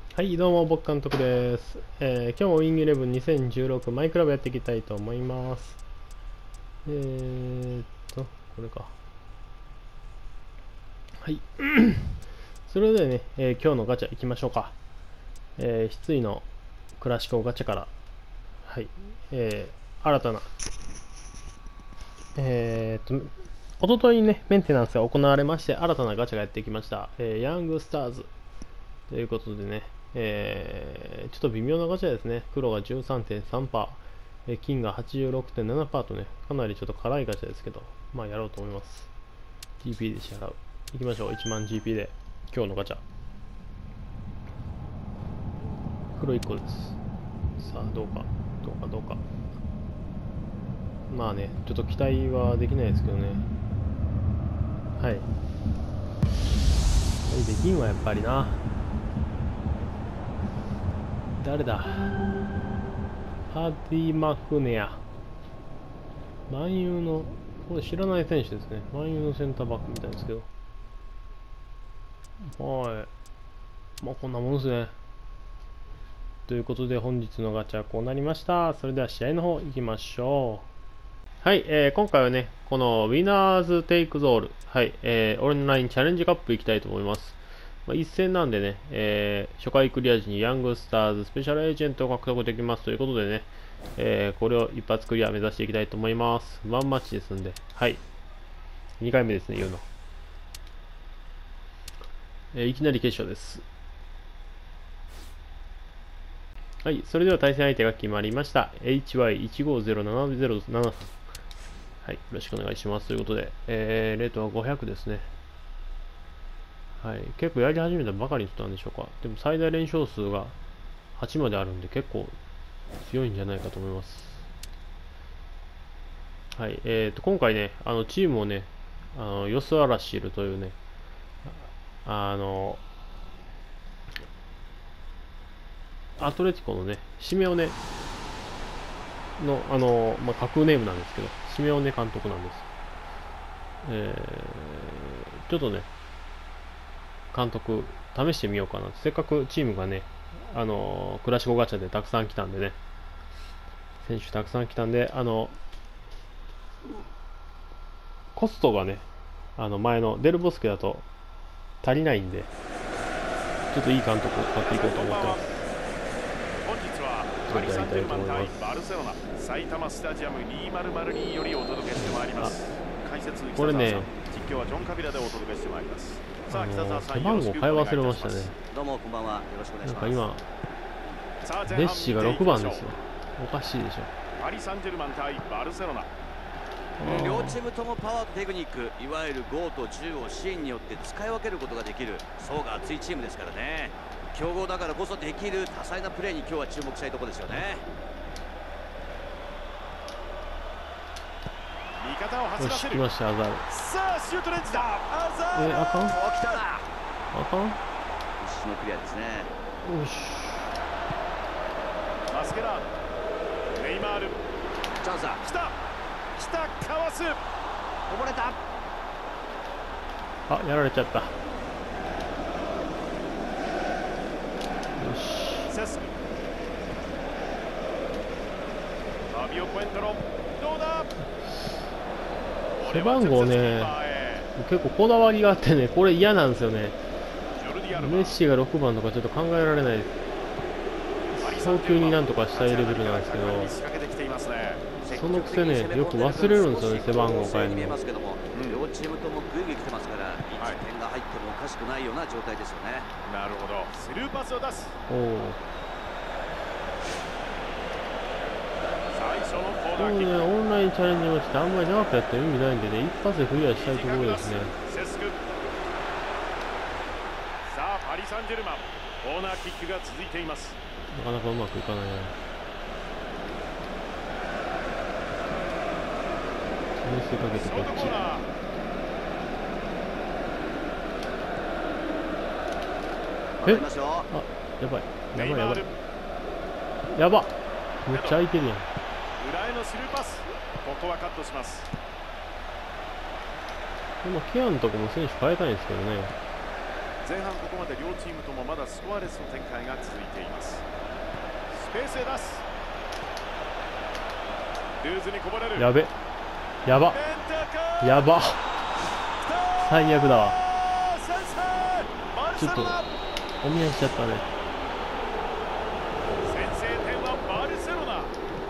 はい、どうも、僕監督です。今日もウィングイレブン2016マイクラブやっていきたいと思います。これか。はい。それではね、今日のガチャ行きましょうか。失意のクラシコガチャから、はい、新たな、おとといね、メンテナンスが行われまして、新たなガチャがやってきました。ヤングスターズということでね、ちょっと微妙なガチャですね。黒が 13.3%、金が 86.7% とね、かなりちょっと辛いガチャですけど、まあやろうと思います。GP で支払う。いきましょう。1万 GP で、今日のガチャ。黒1個です。さあ、どうか。まあね、ちょっと期待はできないですけどね。はい。できんわ、やっぱりな。誰だ、ハーディ・マクネア。万有の、これ知らない選手ですね。万有のセンターバックみたいですけど。はい。まあこんなもんですね。ということで本日のガチャはこうなりました。それでは試合の方行きましょう。はい、今回はね、このウィナーズテイクゾール、はい、オンラインチャレンジカップ行きたいと思います。一戦なんでね、初回クリア時にヤングスターズスペシャルエージェントを獲得できますということでね、これを一発クリア目指していきたいと思います。ワンマッチですんで、はい。2回目ですね、言うの。いきなり決勝です。はい、それでは対戦相手が決まりました。HY150707 さん。はい、よろしくお願いします。ということで、レートは500ですね。はい、結構やり始めたばかりの人なんでしょうか。でも最大連勝数が8まであるんで結構強いんじゃないかと思います。はい、今回ね、チームをね、ヨスアラシルというね、アトレティコのね、シメオネの、架空ネームなんですけど、シメオネ監督なんです。ちょっとね、監督、試してみようかな。せっかくチームがね、クラシコガチャでたくさん来たんでね、選手たくさん来たんで、コストがね、前のデルボスケだと足りないんで、ちょっといい監督を買っていこうと思ってます。 本日はパリ・サンジェルマン対バルセロナ埼玉スタジアム2002よりお届けしてまいります。解説これね、 実況はジョン・カビラでお届けしてまいります。さあ北澤さん、 背番号変え忘れましたね。 どうもこんばんは。よろしくお願いします。 なんか今メッシが6番ですよ。おかしいでしょ。 パリ・サンジェルマン対バルセロナ。 両チームともパワーとテクニック、いわゆる5と10をシーンによって使い分けることができる層が厚いチームですからね。強豪だからこそできる多彩なプレーに今日は注目したいところですよね。 味方を走らせる。 来ました、アザール。 さあシュートレンジだ。アザール。 あかん。 来た。 あかん。 必死のクリアですね。 よし。 マスケラーノ、ネイマール。 チャンスだ。 来た、かわす。 こぼれた。 あ、やられちゃった。よし。 セスク。ファビオ・コエントロ。どうだ。 背番号ね、結構こだわりがあってね、これ嫌なんですよね。メッシが6番とかちょっと考えられないです。早急になんとかしたいレベルなんですけど、そのくせね、よく忘れるんですよね、背番号変えるの。 両チームともグイグイ来てますから、1点が入ってもおかしくないような状態ですよね。 なるほど。スルーパスを出す。 おお。このね、オンラインチャレンジもしてあんまり長くやっても意味ないんでね、一発でクリアしたいところですね。 さあパリ・サンジェルマン、コーナーキックが続いています。 なかなかうまくいかないな。見せかけてこっち。え、あ、やばいやばっ、めっちゃ空いてるやん。 裏へのスルーパス、ここはカットします。 でもケアのとこも選手変えたいんですけどね。 前半ここまで両チームともまだスコアレスの展開が続いています。スペースへ出す。ルーズにこぼれる。 やべ、やば、やば、最悪だわ。ちょっとお見合いしちゃったね。 先制点はバルセロナ。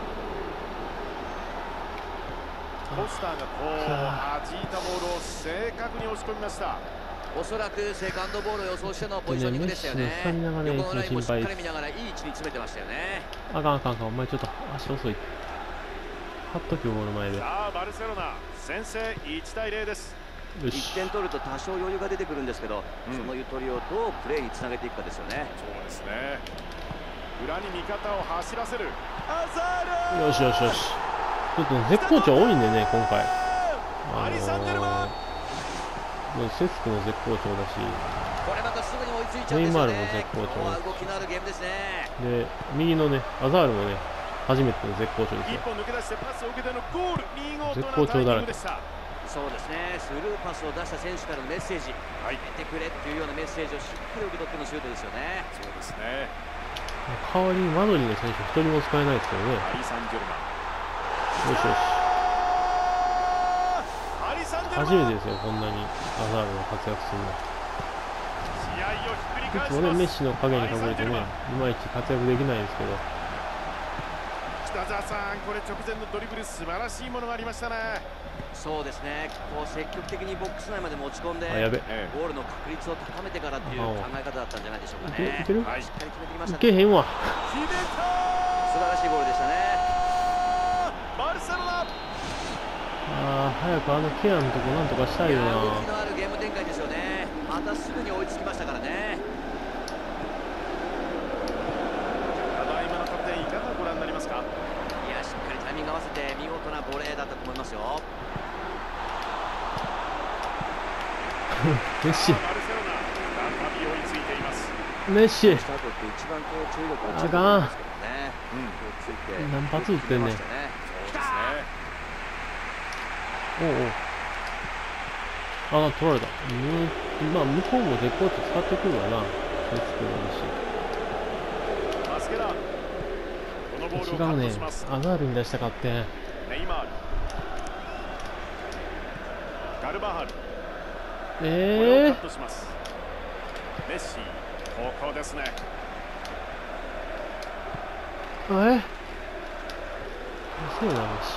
コスターがこう弾いたボールを正確に押し込みました。 おそらくセカンドボールを予想してのポジショニングでしたよね。横のラインもしっかり見ながらいい位置に詰めてましたよね。 あかんあかんあかん、お前ちょっと足遅い。張っときよ、ゴール前で。 さあバルセロナ先制1対0です。 1点取ると多少余裕が出てくるんですけど、そのゆとりをどうプレーにつなげていくかですよね。 そうですね。裏に味方を走らせる。アザール。 よしよしよし。ちょっと絶好調多いんでね、今回。セスクも絶好調だし、 これまたすぐに追いついちゃうんですよね。 ネイマールも絶好調だし、 動きのあるゲームですね。 で右のねアザールもね初めての絶好調ですよ。 一本抜け出してパスを受けてのゴール。 絶好調だらけ。 そうですね。スルーパスを出した選手からのメッセージ、入ってくれっていうようなメッセージをしっかり受け取ってのシュートですよね。 そうですね。 代わりにマドリーの選手一人も使えないですよね。 パリ・サンジェルマン。 よしよし。 パリ・サンジェルマン。 初めてですよ、こんなにアザールが活躍するの。 試合をひっくり返します。 いつもねメッシの影に隠れてね、いまいち活躍できないですけど。 北澤さん、これ直前のドリブル素晴らしいものがありましたね。 そうですね。こう積極的にボックス内まで持ち込んで、 あ、やべ、 ゴールの確率を高めてからっていう考え方だったんじゃないでしょうかね。 いける？ はい、しっかり決めてきましたね。 いけへんわ。 決めた。 素晴らしいゴールでしたね。 バルセロナ。 早くあのケアのとこなんとかしたいよな。 動きのあるゲーム展開ですよね。またすぐに追いつきましたからね。 ただ今の得点いかがご覧になりますか？ いや、しっかりタイミング合わせて見事なボレーだったと思いますよ。 メッシ、 バルセロナ再び追いついています。 メッシ、 スタートって一番こう注意力があかん。 ついて何発撃ってんねん。 そうですね。 おうおう。取られた。まあ向こうも絶好調使ってくるわな。セスクもいるし。 マスケラーノ。このボールをカ違うねットします。 アザールに出したかって。 ネイマール。ガルバハル。これをカットします。メッシ、ここですね。 そうだ、メッシ。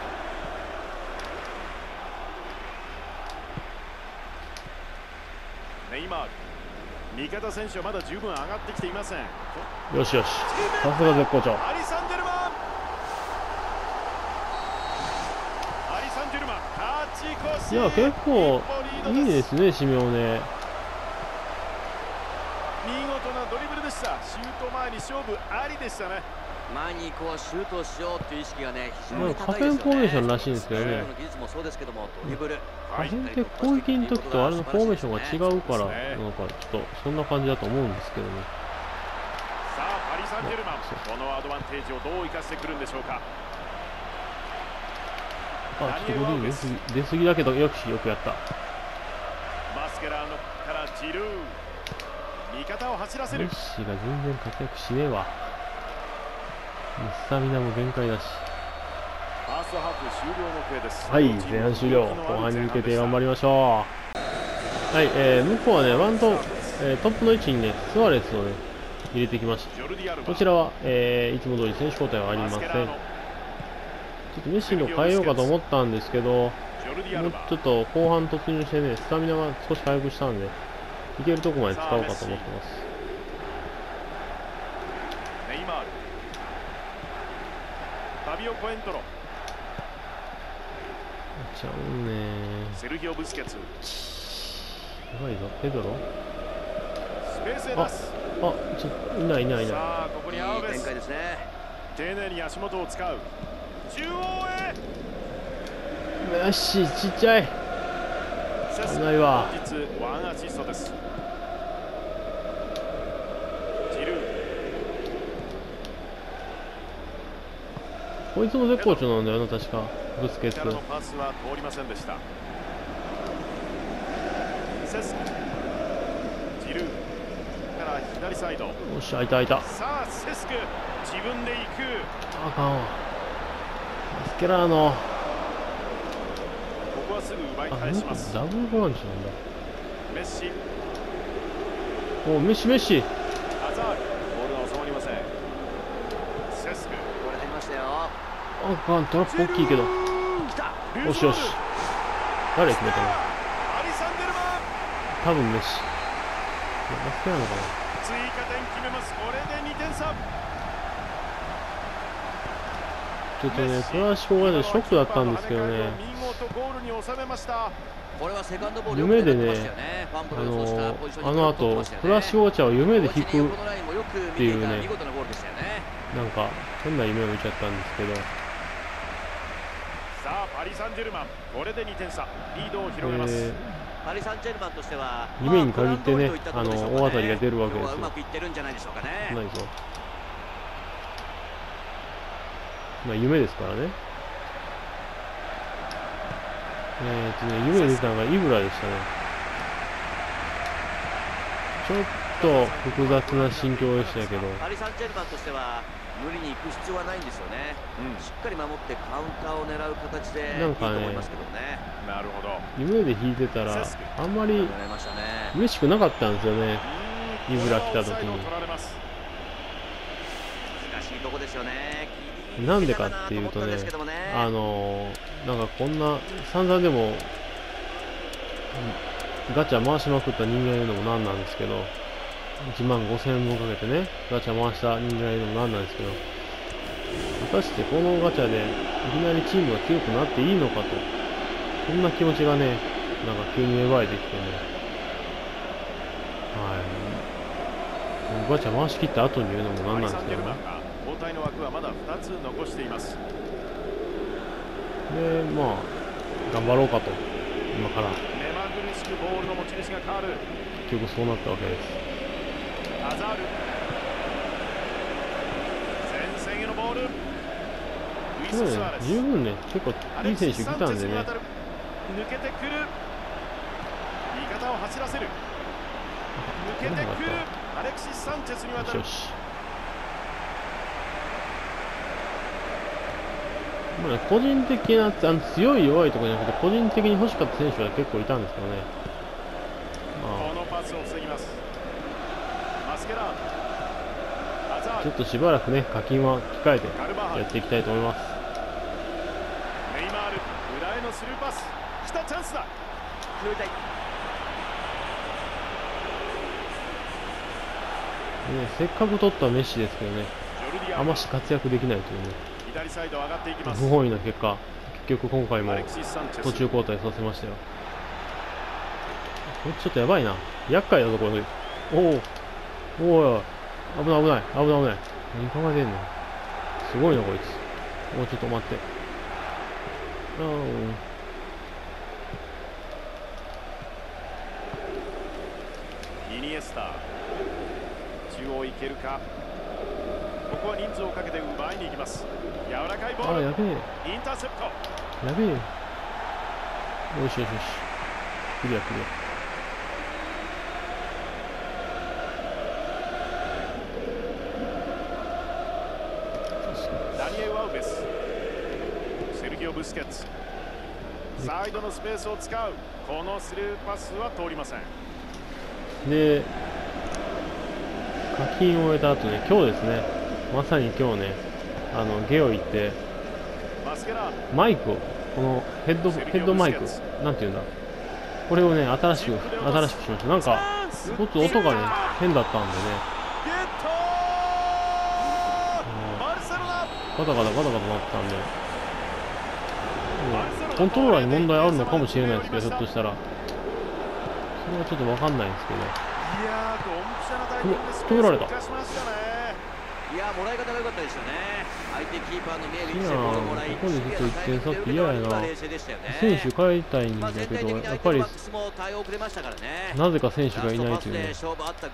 ネイマール。味方選手はまだ十分上がってきていません。 よしよし。さすが絶好調。 パリ・サンジェルマン。パリ・サンジェルマン。勝ち越し。 いや、結構いいですね、シメオネ。 見事なドリブルでした。シュート前に勝負ありでしたね。 前にこうシュートをしようという意識がね、非常に高いですよね。 可変フォーメーションらしいんですけどね。 技術もそうですけども、ドリブル。 可変って攻撃の時とあれのフォーメーションが違うからなのか、ちょっとそんな感じだと思うんですけどね。 さあ、パリ・サンジェルマン、このアドバンテージをどう生かしてくるんでしょうか。 ちょっとゴリー出過ぎだけど、よくやった。 マスケラーノからジルー。味方を走らせる。 メッシが全然活躍しねえわ。スタミナも限界だし。 ファーストハーフ終了の笛です。 はい、前半終了。後半に向けて頑張りましょう。はい、向こうはね、トップの位置にね、スアレスをね、入れてきました。こちらは、いつも通り選手交代はありません。ちょっとメッシの変えようかと思ったんですけど、もうちょっと後半突入してね、スタミナが少し回復したんで、いけるとこまで使おうかと思ってます。 ネイマール。ファビオ・コエントロ。 ちゃうねセルギオ・ブスケツ。 やばいぞ、ペドロ。 スペースへ出す。 いない。 さあ、ここにアウベス。 展開ですね。 丁寧に足元を使う。中央へ。 メッシ、ちっちゃい。危ないわ。 本日ワンアシストです。ジルー。 こいつも絶好調なんだよな、確か。ブスケツ。 のパスは通りませんでした。セスジルー。 左サイド。 よっしゃ、いたいた。 さあセスク自分で行く。 あかんわ。マスケラーノ。 ここはすぐ奪いあ、 返します。 ダブルボランチなんだ。 メッシ、 お、メッシメッシ。 アザール、ボールが収まりません。セスク、 これ入りましたよ。 あかん、トラップ大きいけど。 来た。 よしよし。誰決めたの？ パリ・サンジェルマン。 多分メッシ。マスケラーノかな。 追加点決めます。これで2点差。 ちょっとね、クラシコがね、ショックだったんですけどね。 見事ゴールに収めました。 これはセカンドボール夢でね、あの後、クラシコガチャを夢で引くっていうね、なんか、変な夢を見ちゃったんですけど。 さあ、パリ・サンジェルマン、これで2点差、リードを広げます。 パリ・サンジェルマンとしては、 夢に限ってね、大当たりが出るわけですよ。 うまくいってるんじゃないでしょうかね。 ないぞ。まあ、夢ですからね。夢に出たのがイブラでしたね。ちょっと複雑な心境でしたけど。 パリ・サンジェルマンとしては無理に行く必要はないんですよね。しっかり守ってカウンターを狙う形でいいと思いますけどね。 なるほど。 夢で引いてたらあんまり嬉しくなかったんですよね。イブラ来た時に。 難しいとこですよね。 なんでかっていうとね、なんかこんな散々でもガチャ回しまくった人間がいるのもなんなんですけど、1万5000円分かけてね、ガチャ回した人間がいるのもなんなんですけど、果たしてこのガチャでいきなりチームが強くなっていいのかと、そんな気持ちがね、なんか急に芽生えてきてね、はい、ガチャ回し切った後に言うのもなんなんですけどね。 交代の枠はまだ2つ残しています。 で、まあ、頑張ろうかと、今から。 目まぐるしくボールの持ち主が変わる。 結局そうなったわけです。 アザール。前線へのボール。 十分ね、結構いい選手来たんでね。 抜けてくる。味方を走らせる。抜けてくる。アレクシス・サンチェスに渡る。 よし。まあね、個人的な強い弱いとかじゃなくて個人的に欲しかった選手は結構いたんですけどね。 このパスを防ぎます。マスケラーノ。 ちょっとしばらくね課金は控えてやっていきたいと思います。 ネイマール、裏へのスルーパス。来たチャンスだ。拾いたい。 せっかく取ったメッシですけどね、あまし活躍できないというね。 左サイド上がっていきます。 不本意な結果、結局今回も途中交代させましたよ。これちょっとやばいな。厄介なところで。おお、危ない危ない危ない危ない。何考えてんの。すごいなこいつ。もうちょっと待って。 イニエスタ。中央行けるか。ここは人数をかけて奪いに行きます。柔らかいボール。 あ、やべえ。 インターセプト。 やべえ。よしよしよし。クリアクリア。 ダニエル・アウベス。セルギオ・ブスケッツ。サイドのスペースを使う。このスルーパスは通りません。 で、課金を終えた後ね、今日ですね、まさに今日ね、ゲオ行って、マイクを、このヘッドマイク、なんていうんだ、これをね、新しくしました。なんか、ちょっと音がね、変だったんでね、ガタガタなってたんで、コントローラーに問題あるのかもしれないですけど、ひょっとしたら、それはちょっとわかんないんですけど。止められた。 いや、もらい方が良かったですよね。相手キーパーの見える位置でボールをもらい、 ここでずっと1点差って嫌やな。選手変えたいんだけど、やっぱりなぜか選手がいないというね。ジル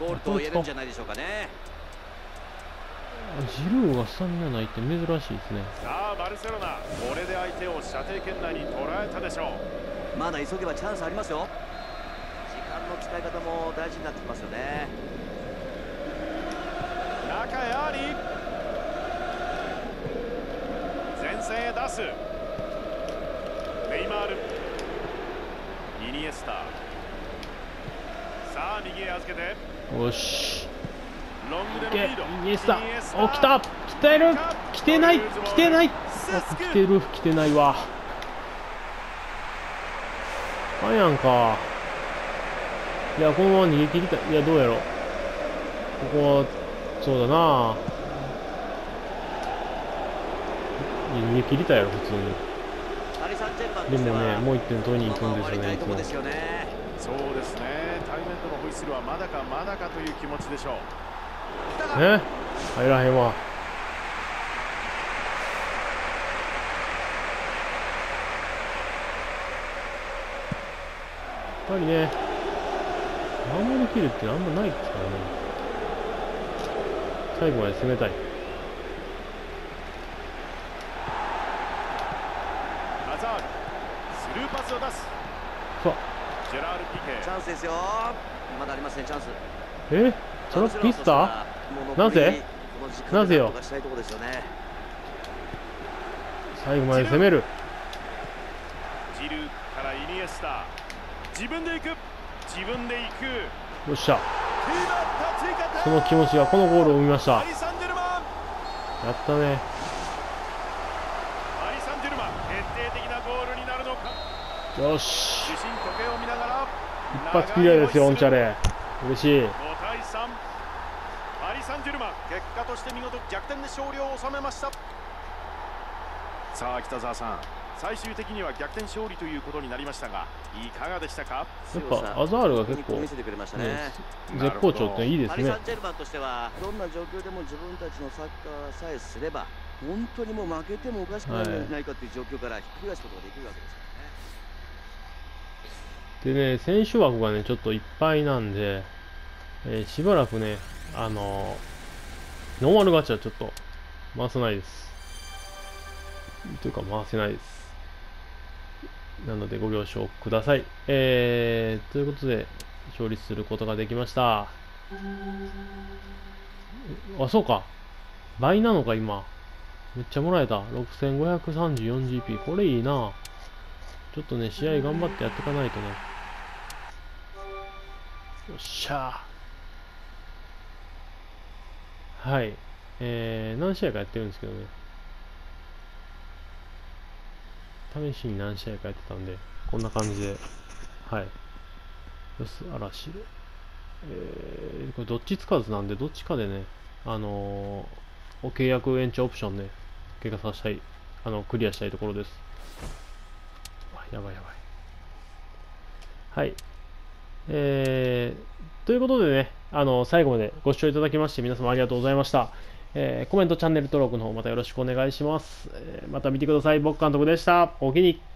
ーがスタミナないって珍しいですね。 さあバルセロナ、これで相手を射程圏内に捉えたでしょう。 まだ急げばチャンスありますよ。時間の使い方も大事になってきますよね。 パス、ネイマール、イニエスタ、さあ右へ預けて、 よし。 ロングでいけ、 のリード、 イニエスタ。お、来た。来てる。来てない。来てない。あ、来てる。来てないわ。あやんか。いや、このまま逃げ切りたい。いや、どうやろう。ここは、そうだな。いや、逃げ切りたいやろ、普通に。 パリ・サンジェルマンでもね、 としてはもう1点取りに行くんですよね、いつも。 ですよね。 そうですね、対面とのホイッスルはまだかまだかという気持ちでしょう。 え、入らへんわ。やっぱりね、守りきるってあんまないですからね。最後まで攻めたい。 アザール、スルーパスを出す。 うわ、 ジェラール・ピケ。 チャンスですよ。まだありますね、チャンス。 え、トラックピスタなぜなぜよ。最後まで攻める。 ジルーからイニエスタ、自分で行く、自分で行く。 よっしゃ。その気持ちがこのゴールを生みました。 パリ・サンジェルマン、 やったね。 パリ・サンジェルマン、決定的なゴールになるのか。 よし。 主審時計を見ながら一発クリアですよ、オンチャレ。嬉しい。 5対3、パリ・サンジェルマン、結果として見事逆転で勝利を収めました。さあ北澤さん、最終的には逆転勝利ということになりましたが、いかがでしたか。 やっぱアザールが結構、 見せてくれましたね。 ね、絶好調っていいですパリ・ね。 サンジェルマンとしてはどんな状況でも自分たちのサッカーさえすれば本当にもう負けてもおかしくないかという状況からひっくり返すことができるわけですからね。 でね、選手枠がね、ちょっといっぱいなんで、しばらくね、ノーマルガチャちょっと回せないです。というか回せないです。なのでご了承ください。ということで、勝利することができました。あ、そうか。倍なのか、今。めっちゃもらえた。6534GP。これいいな。ちょっとね、試合頑張ってやっていかないとね。よっしゃー。はい。何試合かやってるんですけどね。試しに何試合かやってたんで、こんな感じで。はい。よす、嵐で。これどっちつかずなんで、どっちかでね、契約延長オプションね、怪我させたい、クリアしたいところです。あ、やばいやばい。はい。ということでね、最後までご視聴いただきまして皆様ありがとうございました。コメント、チャンネル登録の方またよろしくお願いします。また見てください。僕監督でした。おおきに。